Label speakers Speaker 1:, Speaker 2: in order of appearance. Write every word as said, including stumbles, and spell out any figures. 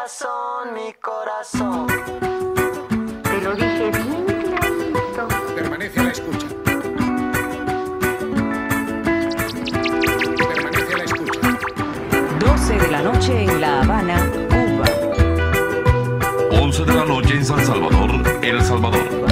Speaker 1: corazón, mi corazón.
Speaker 2: Te lo dije bien clarito.
Speaker 3: Permanece a la escucha. Permanece a la escucha.
Speaker 4: doce de la noche en La Habana, Cuba.
Speaker 5: once de la noche en San Salvador, El Salvador.